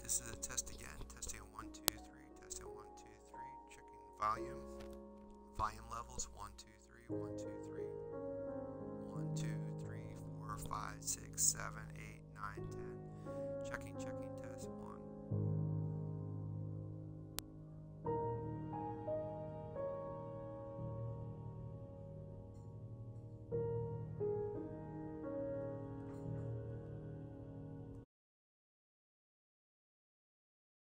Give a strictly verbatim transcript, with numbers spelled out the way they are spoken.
this is a test again. Testing on one, two, three. Testing on one, two, three. Checking volume. Volume levels. One, two, three. One, two, three. One, two, three, four, five, six, seven, eight, nine, ten. Checking, checking.